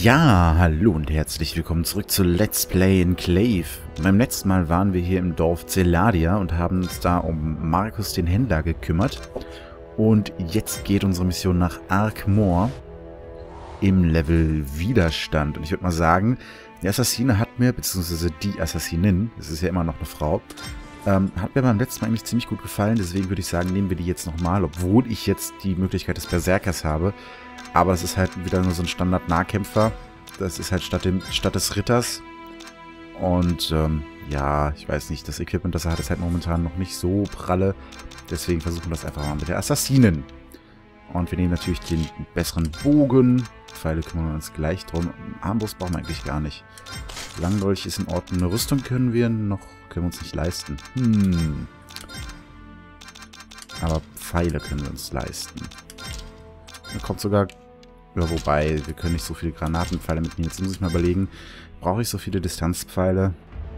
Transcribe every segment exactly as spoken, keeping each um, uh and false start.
Ja, hallo und herzlich willkommen zurück zu Let's Play Enclave. Beim letzten Mal waren wir hier im Dorf Zeladia und haben uns da um Markus den Händler gekümmert. Und jetzt geht unsere Mission nach Arkmoor im Level Widerstand. Und ich würde mal sagen, die Assassine hat mir, beziehungsweise die Assassinin, das ist ja immer noch eine Frau, ähm, hat mir beim letzten Mal eigentlich ziemlich gut gefallen. Deswegen würde ich sagen, nehmen wir die jetzt nochmal, obwohl ich jetzt die Möglichkeit des Berserkers habe. Aber es ist halt wieder nur so ein Standard-Nahkämpfer. Das ist halt statt, dem, statt des Ritters. Und ähm, ja, ich weiß nicht, das Equipment, das er hat, ist halt momentan noch nicht so pralle. Deswegen versuchen wir das einfach mal mit der Assassinen. Und wir nehmen natürlich den besseren Bogen. Pfeile kümmern wir uns gleich drum. Armbrust brauchen wir eigentlich gar nicht. Langdolch ist in Ordnung. Eine Rüstung können wir noch, können wir uns nicht leisten. Hm. Aber Pfeile können wir uns leisten. Da kommt sogar... Ja, wobei, wir können nicht so viele Granatenpfeile mitnehmen. Jetzt muss ich mal überlegen, brauche ich so viele Distanzpfeile?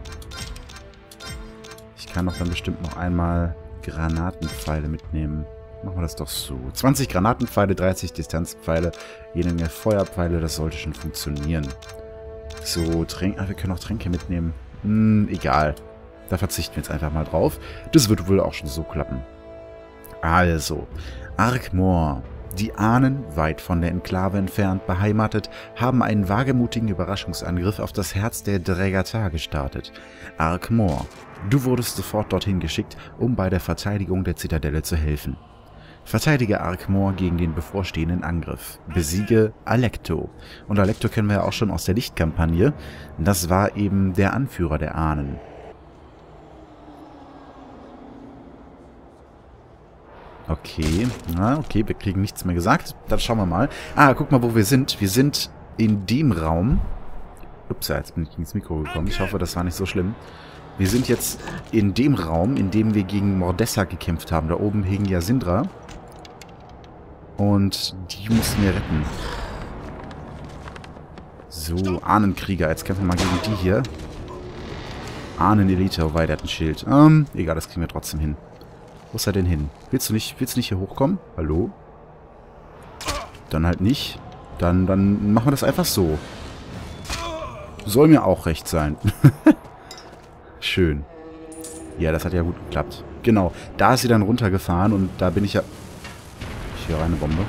Ich kann doch dann bestimmt noch einmal Granatenpfeile mitnehmen. Machen wir das doch so. zwanzig Granatenpfeile, dreißig Distanzpfeile, jede Menge Feuerpfeile, das sollte schon funktionieren. So, Tränke, ah, wir können auch Tränke mitnehmen. Hm, egal. Da verzichten wir jetzt einfach mal drauf. Das wird wohl auch schon so klappen. Also, Arkmoor. Die Ahnen, weit von der Enklave entfernt beheimatet, haben einen wagemutigen Überraschungsangriff auf das Herz der Drägatar gestartet. Arkmoor. Du wurdest sofort dorthin geschickt, um bei der Verteidigung der Zitadelle zu helfen. Verteidige Arkmoor gegen den bevorstehenden Angriff. Besiege Alecto. Und Alecto kennen wir ja auch schon aus der Lichtkampagne. Das war eben der Anführer der Ahnen. Okay, na, okay, wir kriegen nichts mehr gesagt. Dann schauen wir mal. Ah, guck mal, wo wir sind. Wir sind in dem Raum. Ups, ja, jetzt bin ich ins Mikro gekommen. Ich hoffe, das war nicht so schlimm. Wir sind jetzt in dem Raum, in dem wir gegen Mordessa gekämpft haben. Da oben hing ja Sindra. Und die mussten wir retten. So, Ahnenkrieger. Jetzt kämpfen wir mal gegen die hier. Ahnenelite, wobei, der hat ein Schild. Ähm, egal, das kriegen wir trotzdem hin. Wo ist er denn hin? Willst du nicht, willst du nicht hier hochkommen? Hallo? Dann halt nicht. Dann, dann machen wir das einfach so. Soll mir auch recht sein. Schön. Ja, das hat ja gut geklappt. Genau, da ist sie dann runtergefahren und da bin ich ja... Ich höre eine Bombe.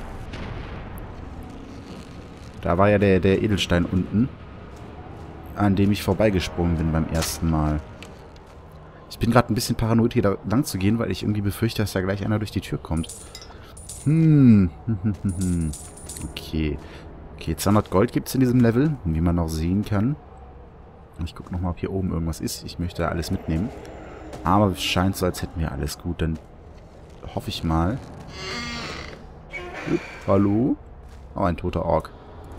Da war ja der, der Edelstein unten, an dem ich vorbeigesprungen bin beim ersten Mal. Ich bin gerade ein bisschen paranoid, hier da lang zu gehen, weil ich irgendwie befürchte, dass da gleich einer durch die Tür kommt. Hm. Okay. Okay, zweihundert Gold gibt es in diesem Level, wie man noch sehen kann. Ich gucke nochmal, ob hier oben irgendwas ist. Ich möchte da alles mitnehmen. Aber es scheint so, als hätten wir alles gut. Dann hoffe ich mal. Upp, hallo? Oh, ein toter Ork.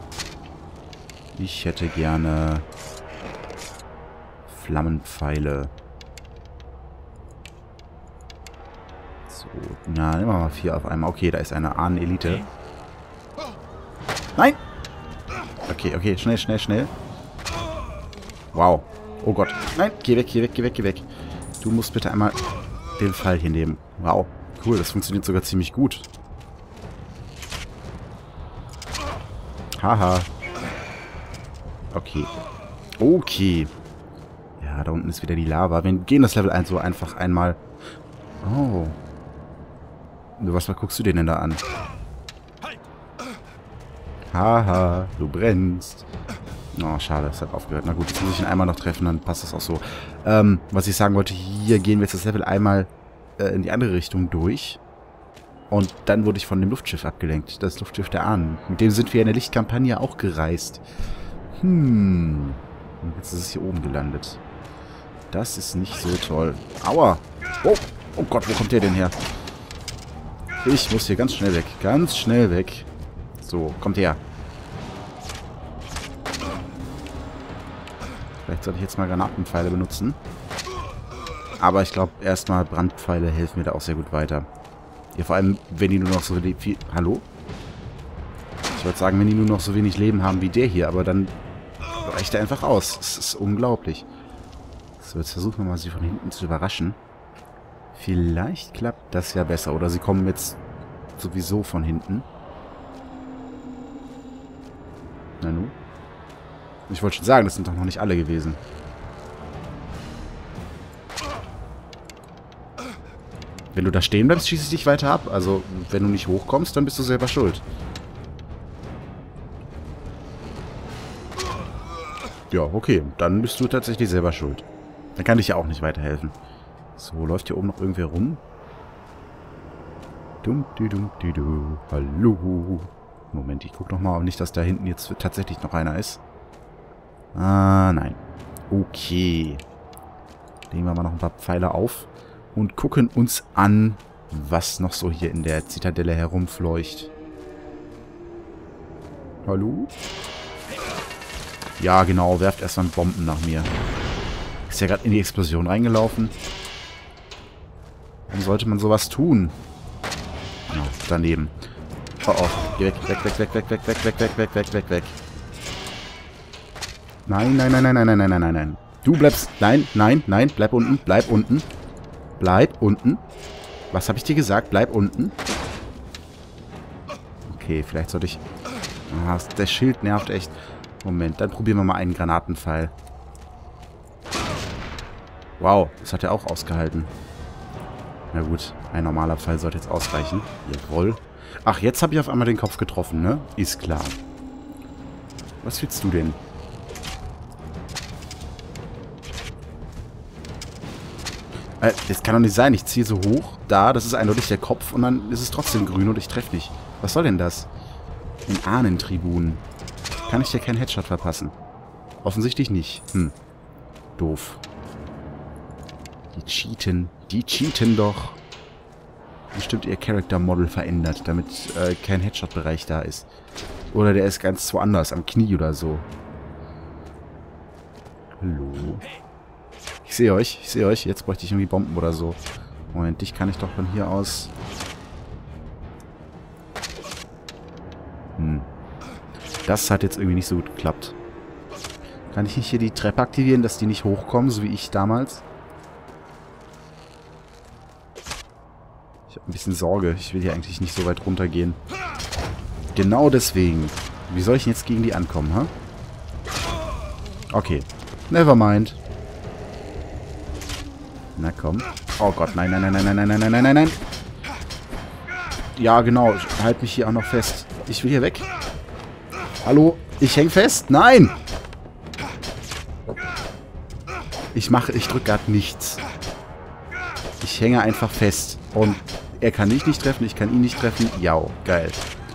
Ich hätte gerne Flammenpfeile. So, na, nehmen wir mal vier auf einmal. Okay, da ist eine Ahnenelite. Nein! Okay, okay, schnell, schnell, schnell. Wow. Oh Gott. Nein, geh weg, geh weg, geh weg, geh weg. Du musst bitte einmal den Pfeil hier nehmen. Wow. Cool, das funktioniert sogar ziemlich gut. Haha. Okay. Okay. Ja, da unten ist wieder die Lava. Wir gehen das Level eins so einfach einmal... Oh. Was, was guckst du dir denn da an? Haha, du brennst. Oh, schade, es hat aufgehört. Na gut, jetzt muss ich ihn einmal noch treffen, dann passt das auch so. Ähm, was ich sagen wollte, hier gehen wir jetzt das Level einmal äh, in die andere Richtung durch. Und dann wurde ich von dem Luftschiff abgelenkt. Das Luftschiff der Ahnen. Mit dem sind wir in der Lichtkampagne auch gereist. Hm. Und jetzt ist es hier oben gelandet. Das ist nicht so toll. Aua. Oh, oh Gott, wo kommt der denn her? Ich muss hier ganz schnell weg. Ganz schnell weg. So, kommt her. Vielleicht sollte ich jetzt mal Granatenpfeile benutzen. Aber ich glaube, erstmal Brandpfeile helfen mir da auch sehr gut weiter. Ja, vor allem, wenn die nur noch so viel... Hallo? Ich wollte sagen, wenn die nur noch so wenig Leben haben wie der hier, aber dann reicht er einfach aus. Das ist unglaublich. So, jetzt versuchen wir mal, sie von hinten zu überraschen. Vielleicht klappt das ja besser. Oder sie kommen jetzt sowieso von hinten. Na nu. Ich wollte schon sagen, das sind doch noch nicht alle gewesen. Wenn du da stehen bleibst, schieße ich dich weiter ab. Also, wenn du nicht hochkommst, dann bist du selber schuld. Ja, okay. Dann bist du tatsächlich selber schuld. Dann kann ich ja auch nicht weiterhelfen. So, läuft hier oben noch irgendwer rum? Dum, di, dum, di, du. Hallo. Moment, ich gucke nochmal, ob nicht, dass da hinten jetzt tatsächlich noch einer ist. Ah, nein. Okay. Legen wir mal noch ein paar Pfeile auf und gucken uns an, was noch so hier in der Zitadelle herumfleucht. Hallo? Ja, genau. Werft erstmal Bomben nach mir. Ist ja gerade in die Explosion reingelaufen. Warum sollte man sowas tun? Ja, daneben. Oh, oh. Geh weg, weg, weg, weg, weg, weg, weg, weg, weg, weg, weg, weg, weg. Nein, nein, nein, nein, nein, nein, nein, nein, nein. Du bleibst... Nein, nein, nein. Bleib unten, bleib unten. Bleib unten. Was habe ich dir gesagt? Bleib unten. Okay, vielleicht sollte ich... Ah, der Schild nervt echt. Moment, dann probieren wir mal einen Granatenpfeil. Wow, das hat er auch ausgehalten. Na gut, ein normaler Pfeil sollte jetzt ausreichen. Jawohl. Ach, jetzt habe ich auf einmal den Kopf getroffen, ne? Ist klar. Was willst du denn? Äh, das kann doch nicht sein. Ich ziehe so hoch. Da, das ist eindeutig der Kopf und dann ist es trotzdem grün und ich treffe nicht. Was soll denn das? Ein Ahnentribun. Kann ich dir keinen Headshot verpassen? Offensichtlich nicht. Hm. Doof. Die cheaten. Die cheaten doch. Bestimmt ihr Character Model verändert, damit äh, kein Headshot-Bereich da ist. Oder der ist ganz woanders, am Knie oder so. Hallo. Ich sehe euch, ich sehe euch. Jetzt bräuchte ich irgendwie Bomben oder so. Moment, dich kann ich doch von hier aus... Hm. Das hat jetzt irgendwie nicht so gut geklappt. Kann ich nicht hier die Treppe aktivieren, dass die nicht hochkommen, so wie ich damals? Ich habe ein bisschen Sorge. Ich will hier eigentlich nicht so weit runtergehen. Genau deswegen. Wie soll ich denn jetzt gegen die ankommen, ha? Okay. Nevermind. Na komm. Oh Gott, nein, nein, nein, nein, nein, nein, nein, nein, nein, nein. Ja, genau. Halt mich hier auch noch fest. Ich will hier weg. Hallo? Ich häng fest? Nein! Ich mache, ich drücke gerade nichts. Ich hänge einfach fest. Und er kann mich nicht treffen, ich kann ihn nicht treffen. Ja, geil.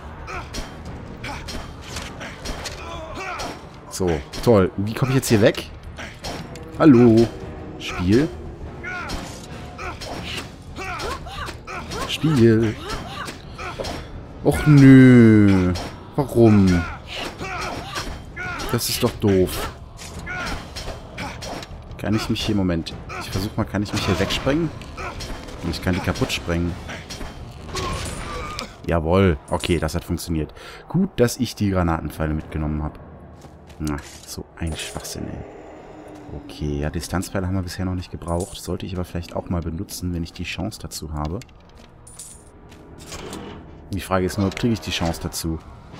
So, toll. Wie komme ich jetzt hier weg? Hallo? Spiel? Spiel? Och nö. Warum? Das ist doch doof. Kann ich mich hier... Moment. Ich versuche mal, kann ich mich hier wegsprengen? Und ich kann die kaputt sprengen. Jawohl. Okay, das hat funktioniert. Gut, dass ich die Granatenpfeile mitgenommen habe. Na, so ein Schwachsinn, ey. Okay, ja, Distanzpfeile haben wir bisher noch nicht gebraucht. Sollte ich aber vielleicht auch mal benutzen, wenn ich die Chance dazu habe. Die Frage ist nur, kriege ich die Chance dazu?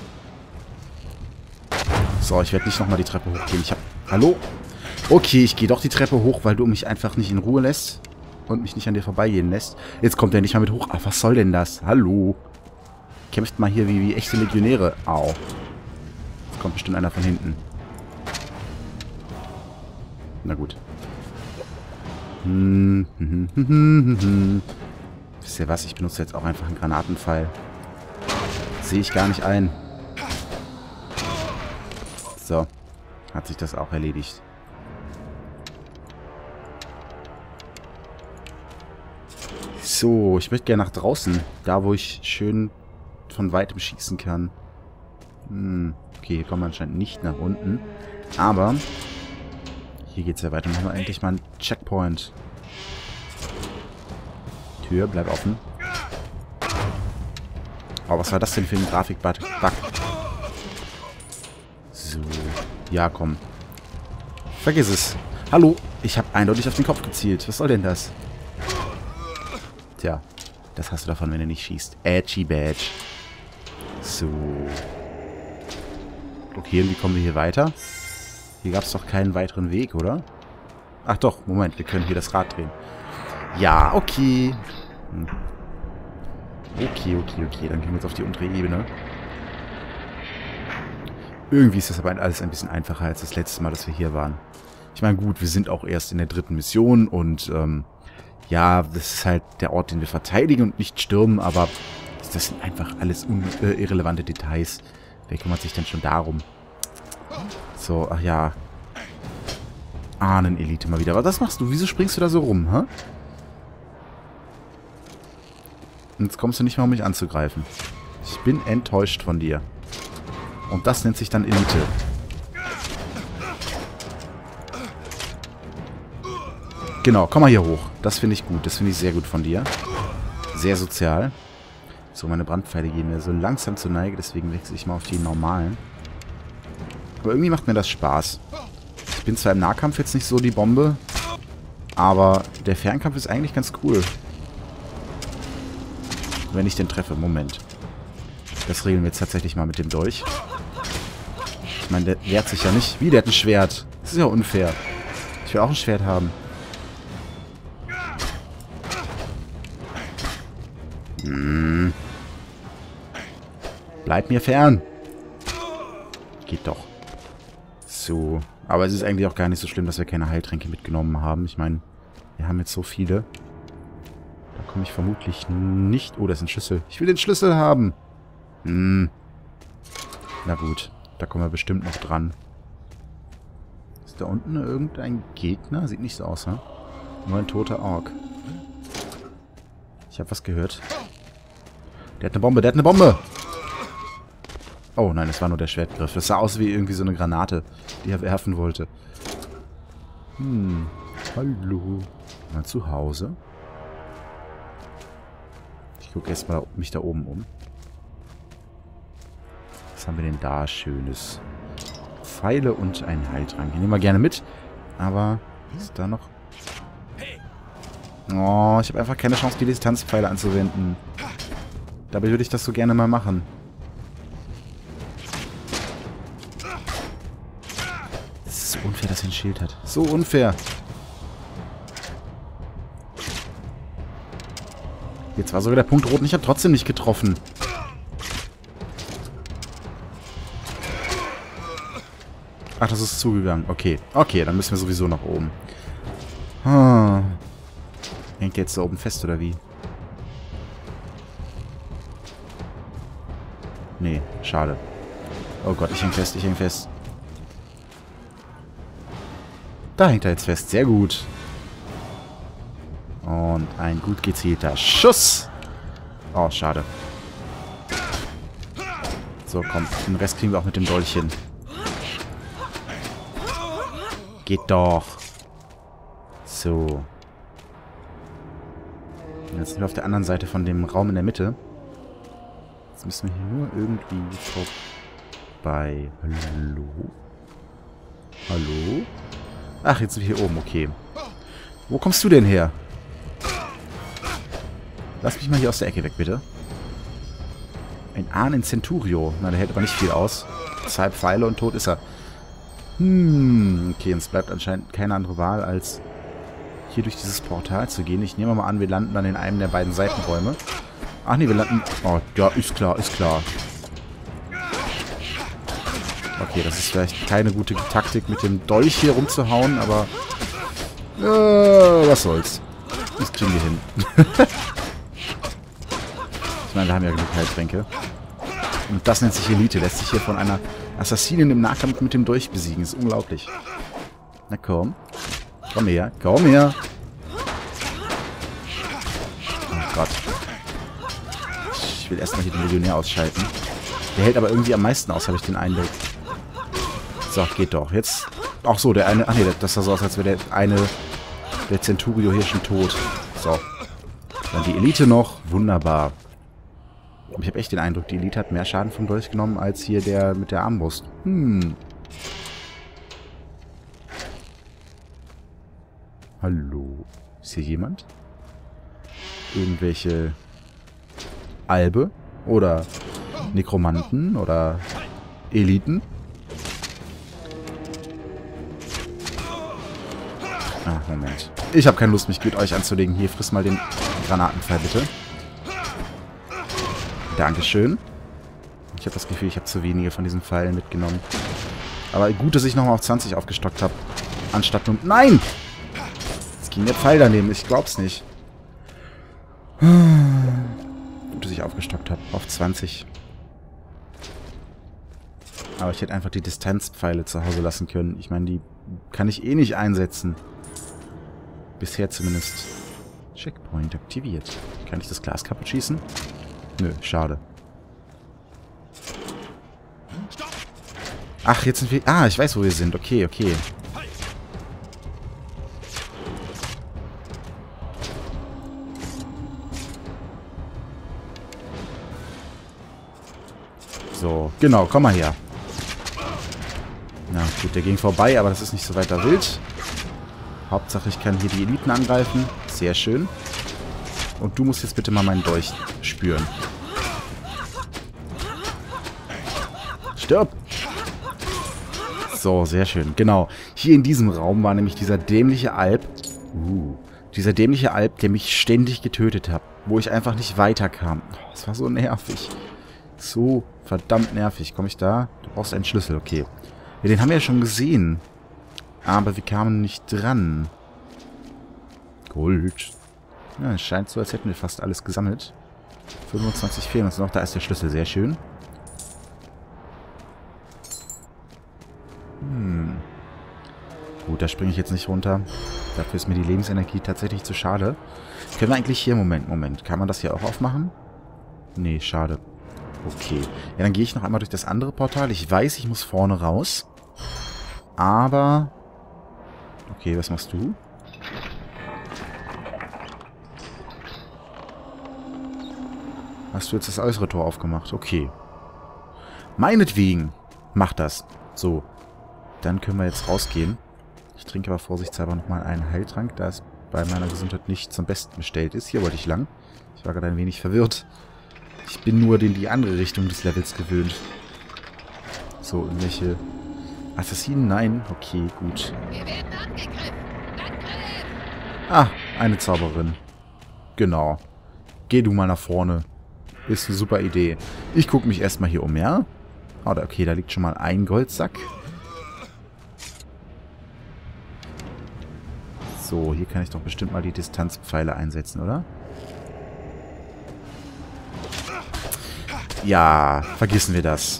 So, ich werde nicht nochmal die Treppe hochgehen. Ich hab... Hallo? Okay, ich gehe doch die Treppe hoch, weil du mich einfach nicht in Ruhe lässt. Und mich nicht an dir vorbeigehen lässt. Jetzt kommt er nicht mal mit hoch. Ach, was soll denn das? Hallo? Kämpft mal hier wie, wie echte Legionäre. Au. Jetzt kommt bestimmt einer von hinten. Na gut. Hm, hm, hm, hm, hm, hm. Wisst ihr was? Ich benutze jetzt auch einfach einen Granatenpfeil. Sehe ich gar nicht ein. So. Hat sich das auch erledigt. So, ich möchte gerne nach draußen. Da, wo ich schön von weitem schießen kann. Hm, okay, hier kommen wir anscheinend nicht nach unten. Aber hier geht es ja weiter. Machen wir endlich mal einen Checkpoint. Tür, bleib offen. Oh, was war das denn für ein Grafikbug? So. Ja, komm. Vergiss es. Hallo, ich habe eindeutig auf den Kopf gezielt. Was soll denn das? Tja, das hast du davon, wenn du nicht schießt. Edgy Badge. So. Okay, und wie kommen wir hier weiter? Hier gab es doch keinen weiteren Weg, oder? Ach doch, Moment, wir können hier das Rad drehen. Ja, okay. Hm. Okay, okay, okay. Dann gehen wir jetzt auf die untere Ebene. Irgendwie ist das aber alles ein bisschen einfacher als das letzte Mal, dass wir hier waren. Ich meine, gut, wir sind auch erst in der dritten Mission und ähm, ja, das ist halt der Ort, den wir verteidigen und nicht stürmen, aber das sind einfach alles un äh, irrelevante Details. Wer kümmert sich denn schon darum? So, ach ja. Ahnen-Elite mal wieder. Aber was machst du? Wieso springst du da so rum, hä? Und jetzt kommst du nicht mal, um mich anzugreifen. Ich bin enttäuscht von dir. Und das nennt sich dann Elite. Genau, komm mal hier hoch. Das finde ich gut. Das finde ich sehr gut von dir. Sehr sozial. So, meine Brandpfeile gehen mir so langsam zur Neige. Deswegen wechsle ich mal auf die normalen. Aber irgendwie macht mir das Spaß. Ich bin zwar im Nahkampf jetzt nicht so die Bombe. Aber der Fernkampf ist eigentlich ganz cool. Wenn ich den treffe. Moment. Das regeln wir jetzt tatsächlich mal mit dem Dolch. Ich meine, der wehrt sich ja nicht. Wie, der hat ein Schwert. Das ist ja unfair. Ich will auch ein Schwert haben. Hm. Bleib mir fern. Geht doch. So. Aber es ist eigentlich auch gar nicht so schlimm, dass wir keine Heiltränke mitgenommen haben. Ich meine, wir haben jetzt so viele. Da komme ich vermutlich nicht... Oh, das ist ein Schlüssel. Ich will den Schlüssel haben. Hm. Na gut. Da kommen wir bestimmt noch dran. Ist da unten irgendein Gegner? Sieht nicht so aus, ne? Nur ein toter Ork. Ich habe was gehört. Der hat eine Bombe, der hat eine Bombe! Oh nein, das war nur der Schwertgriff. Das sah aus wie irgendwie so eine Granate, die er werfen wollte. Hm. Hallo. Mal zu Hause. Ich gucke erstmal mich da oben um. Was haben wir denn da Schönes? Pfeile und ein Heiltrank. Den nehmen wir gerne mit. Aber ist da noch... Oh, ich habe einfach keine Chance, die Distanzpfeile anzuwenden. Dabei würde ich das so gerne mal machen. Das ist so unfair, dass er ein Schild hat. So unfair. Jetzt war sogar der Punkt rot und ich habe trotzdem nicht getroffen. Ach, das ist zugegangen. Okay. Okay, dann müssen wir sowieso nach oben. Hm. Hängt der jetzt da oben fest, oder wie? Nee, schade. Oh Gott, ich häng fest, ich häng fest. Da hängt er jetzt fest. Sehr gut. Und ein gut gezielter Schuss. Oh, schade. So, komm. Den Rest kriegen wir auch mit dem Dolch hin. Geht doch. So. Jetzt sind wir auf der anderen Seite von dem Raum in der Mitte. Jetzt müssen wir hier nur irgendwie vorbei. Hallo? Hallo? Ach, jetzt sind wir hier oben. Okay. Wo kommst du denn her? Lass mich mal hier aus der Ecke weg, bitte. Ein Ahnen Centurio. Na, der hält aber nicht viel aus. Zwei Pfeile und tot ist er. Hm, okay, uns bleibt anscheinend keine andere Wahl, als hier durch dieses Portal zu gehen. Ich nehme mal an, wir landen dann in einem der beiden Seitenräume. Ach nee, wir landen... Oh, ja, ist klar, ist klar. Okay, das ist vielleicht keine gute Taktik, mit dem Dolch hier rumzuhauen, aber... Äh, was soll's. Das kriegen wir hin. Ich meine, wir haben ja genug Heiltränke. Und das nennt sich Elite. Lässt sich hier von einer Assassinin im Nahkampf mit dem Dolch besiegen. Das ist unglaublich. Na komm. Komm her. Komm her. Oh Gott. Ich will erstmal hier den Legionär ausschalten. Der hält aber irgendwie am meisten aus, habe ich den Eindruck. So, geht doch. Jetzt... Ach so, der eine... Ach nee, das sah so aus, als wäre der eine... Der Centurio hier schon tot. So. Dann die Elite noch. Wunderbar. Ich habe echt den Eindruck, die Elite hat mehr Schaden vom Dolch genommen, als hier der mit der Armbrust. Hm. Hallo? Ist hier jemand? Irgendwelche Albe? Oder Nekromanten? Oder Eliten? Moment. Ich habe keine Lust, mich mit euch anzulegen. Hier, friss mal den Granatenpfeil, bitte. Dankeschön. Ich habe das Gefühl, ich habe zu wenige von diesen Pfeilen mitgenommen. Aber gut, dass ich nochmal auf zwanzig aufgestockt habe. Anstatt nur... Nein! Jetzt ging der Pfeil daneben. Ich glaub's nicht. Gut, dass ich aufgestockt habe. Auf zwanzig. Aber ich hätte einfach die Distanzpfeile zu Hause lassen können. Ich meine, die kann ich eh nicht einsetzen. Bisher zumindest. Checkpoint aktiviert. Kann ich das Glas kaputt schießen? Nö, schade. Ach, jetzt sind wir... Ah, ich weiß, wo wir sind. Okay, okay. So, genau, komm mal her. Na gut, der ging vorbei, aber das ist nicht so weiter wild. Hauptsache, ich kann hier die Eliten angreifen. Sehr schön. Und du musst jetzt bitte mal meinen Dolch spüren. Stirb! So, sehr schön. Genau. Hier in diesem Raum war nämlich dieser dämliche Alp. Uh, dieser dämliche Alp, der mich ständig getötet hat. Wo ich einfach nicht weiterkam. Oh, das war so nervig. So verdammt nervig. Komme ich da? Du brauchst einen Schlüssel, okay. Ja, den haben wir ja schon gesehen. Aber wir kamen nicht dran. Gold. Ja, es scheint so, als hätten wir fast alles gesammelt. fünfundzwanzig fehlen uns noch. Da ist der Schlüssel. Sehr schön. Hm. Gut, da springe ich jetzt nicht runter. Dafür ist mir die Lebensenergie tatsächlich zu schade. Können wir eigentlich hier... Moment, Moment. Kann man das hier auch aufmachen? Nee, schade. Okay. Ja, dann gehe ich noch einmal durch das andere Portal. Ich weiß, ich muss vorne raus. Aber... Okay, was machst du? Hast du jetzt das äußere Tor aufgemacht? Okay. Meinetwegen. Mach das. So. Dann können wir jetzt rausgehen. Ich trinke aber vorsichtshalber nochmal einen Heiltrank, da es bei meiner Gesundheit nicht zum Besten bestellt ist. Hier wollte ich lang. Ich war gerade ein wenig verwirrt. Ich bin nur in die andere Richtung des Levels gewöhnt. So, irgendwelche Assassinen? Nein. Okay, gut. Ah, eine Zauberin. Genau. Geh du mal nach vorne. Ist eine super Idee. Ich gucke mich erstmal hier um, ja? Oh, okay, da liegt schon mal ein Goldsack. So, hier kann ich doch bestimmt mal die Distanzpfeile einsetzen, oder? Ja, vergessen wir das.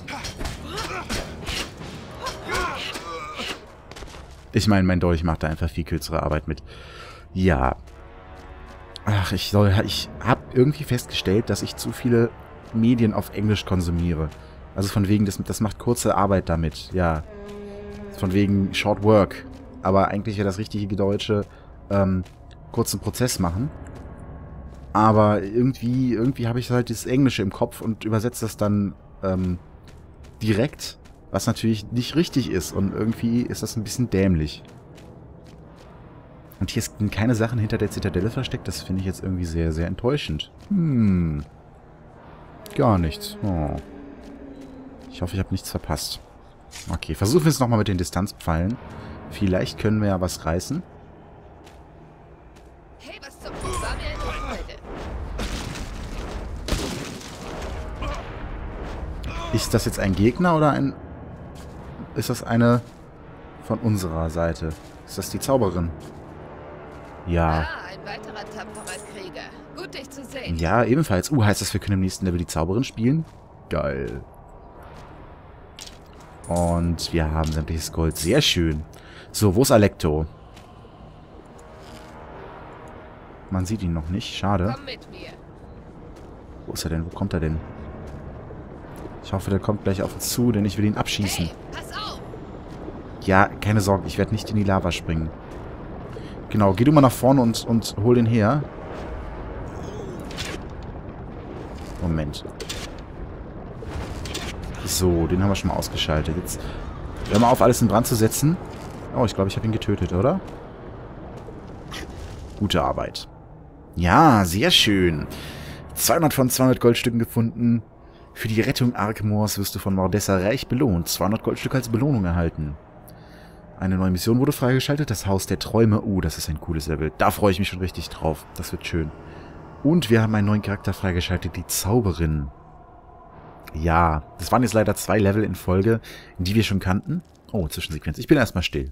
Ich meine, mein Dolch macht da einfach viel kürzere Arbeit mit. Ja. Ach, ich soll... Ich habe irgendwie festgestellt, dass ich zu viele Medien auf Englisch konsumiere. Also von wegen, das, das macht kurze Arbeit damit. Ja. Von wegen Short Work. Aber eigentlich wäre das richtige Deutsche ähm, kurzen Prozess machen. Aber irgendwie, irgendwie habe ich halt das Englische im Kopf und übersetze das dann ähm, direkt, was natürlich nicht richtig ist. Und irgendwie ist das ein bisschen dämlich. Und hier sind keine Sachen hinter der Zitadelle versteckt. Das finde ich jetzt irgendwie sehr, sehr enttäuschend. Hm. Gar nichts. Oh. Ich hoffe, ich habe nichts verpasst. Okay, versuchen wir es nochmal mit den Distanzpfeilen. Vielleicht können wir ja was reißen. Hey, was zum War mir eine Freude. Ist das jetzt ein Gegner oder ein... Ist das eine von unserer Seite? Ist das die Zauberin? Ja. Ah, ein weiterer tapferer Krieger. Gut, dich zu sehen. Ja, ebenfalls. Uh, heißt das, wir können im nächsten Level die Zauberin spielen? Geil. Und wir haben sämtliches Gold. Sehr schön. So, wo ist Alecto? Man sieht ihn noch nicht. Schade. Komm mit mir. Wo ist er denn? Wo kommt er denn? Ich hoffe, der kommt gleich auf uns zu, denn ich will ihn abschießen. Hey, pass auf. Ja, keine Sorge. Ich werde nicht in die Lava springen. Genau, geh du mal nach vorne und, und hol den her. Moment. So, den haben wir schon mal ausgeschaltet. Jetzt hör mal auf, alles in Brand zu setzen. Oh, ich glaube, ich habe ihn getötet, oder? Gute Arbeit. Ja, sehr schön. zweihundert von zweihundert Goldstücken gefunden. Für die Rettung Arkmoors wirst du von Mordessa reich belohnt. zweihundert Goldstücke als Belohnung erhalten. eine neue Mission wurde freigeschaltet. Das Haus der Träume. Uh, das ist ein cooles Level. Da freue ich mich schon richtig drauf. Das wird schön. Und wir haben einen neuen Charakter freigeschaltet. Die Zauberin. Ja, das waren jetzt leider zwei Level in Folge, die wir schon kannten. Oh, Zwischensequenz. Ich bin erstmal still.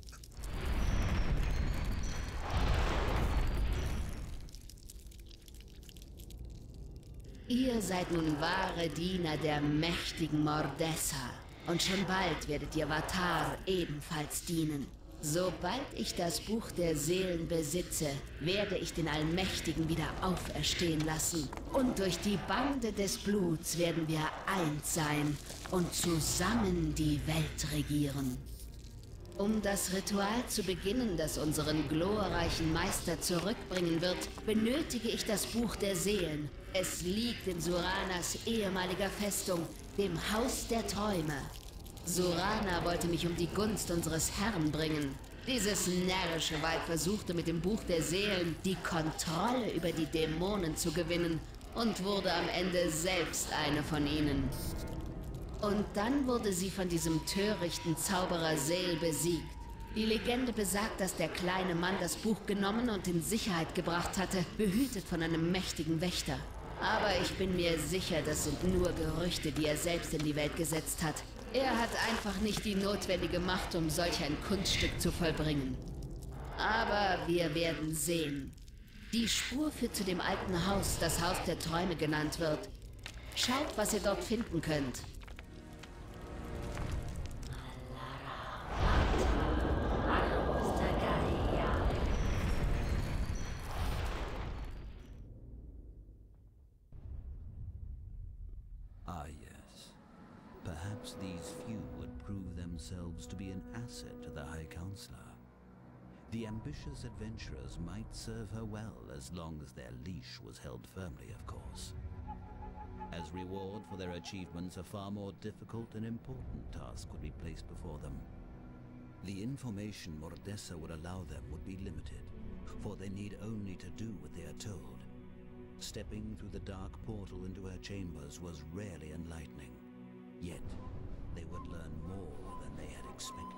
Ihr seid nun wahre Diener der mächtigen Mordessa. Und schon bald werdet ihr Vatar ebenfalls dienen. Sobald ich das Buch der Seelen besitze, werde ich den Allmächtigen wieder auferstehen lassen. Und durch die Bande des Bluts werden wir eins sein und zusammen die Welt regieren. Um das Ritual zu beginnen, das unseren glorreichen Meister zurückbringen wird, benötige ich das Buch der Seelen. Es liegt in Suranas ehemaliger Festung, dem Haus der Träume. Surana wollte mich um die Gunst unseres Herrn bringen. Dieses närrische Weib versuchte mit dem Buch der Seelen die Kontrolle über die Dämonen zu gewinnen und wurde am Ende selbst eine von ihnen. Und dann wurde sie von diesem törichten Zauberer Seel besiegt. Die Legende besagt, dass der kleine Mann das Buch genommen und in Sicherheit gebracht hatte, behütet von einem mächtigen Wächter. Aber ich bin mir sicher, das sind nur Gerüchte, die er selbst in die Welt gesetzt hat. Er hat einfach nicht die notwendige Macht, um solch ein Kunststück zu vollbringen. Aber wir werden sehen. Die Spur führt zu dem alten Haus, das Haus der Träume genannt wird. Schaut, was ihr dort finden könnt. Ah, yes. Perhaps these few would prove themselves to be an asset to the High Counselor. The ambitious adventurers might serve her well as long as their leash was held firmly, of course. As reward for their achievements, a far more difficult and important task would be placed before them. The information Mordessa would allow them would be limited, for they need only to do what they are told. Stepping through the dark portal into her chambers was rarely enlightening, yet they would learn more than they had expected.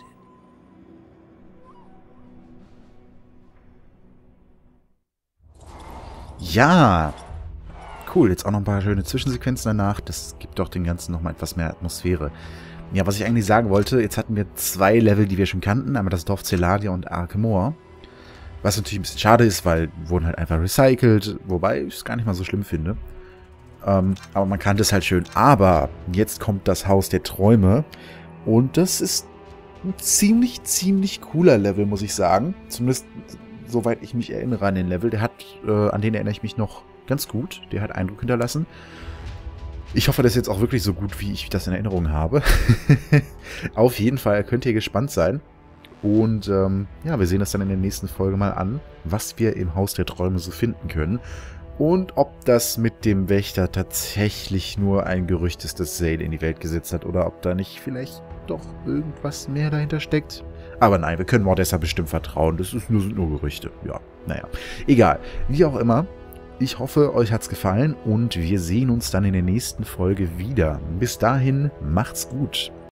Ja, cool. Jetzt auch noch ein paar schöne Zwischensequenzen danach. Das gibt doch dem Ganzen nochmal etwas mehr Atmosphäre. Ja, was ich eigentlich sagen wollte, jetzt hatten wir zwei Level, die wir schon kannten. Einmal das Dorf Celadia und Arkemor. Was natürlich ein bisschen schade ist, weil wurden halt einfach recycelt. Wobei ich es gar nicht mal so schlimm finde. Ähm, aber man kannte es halt schön. Aber jetzt kommt das Haus der Träume. Und das ist ein ziemlich, ziemlich cooler Level, muss ich sagen. Zumindest soweit ich mich erinnere an den Level. Der hat, äh, an den erinnere ich mich noch ganz gut. Der hat Eindruck hinterlassen. Ich hoffe, das ist jetzt auch wirklich so gut, wie ich das in Erinnerung habe. Auf jeden Fall könnt ihr gespannt sein. Und ähm, ja, wir sehen das dann in der nächsten Folge mal an, was wir im Haus der Träume so finden können. Und ob das mit dem Wächter tatsächlich nur ein Gerücht ist, das Zale in die Welt gesetzt hat. Oder ob da nicht vielleicht doch irgendwas mehr dahinter steckt. Aber nein, wir können Mordessa bestimmt vertrauen. Das ist nur, sind nur Gerüchte. Ja, naja. Egal. Wie auch immer. Ich hoffe, euch hat's gefallen und wir sehen uns dann in der nächsten Folge wieder. Bis dahin, macht's gut.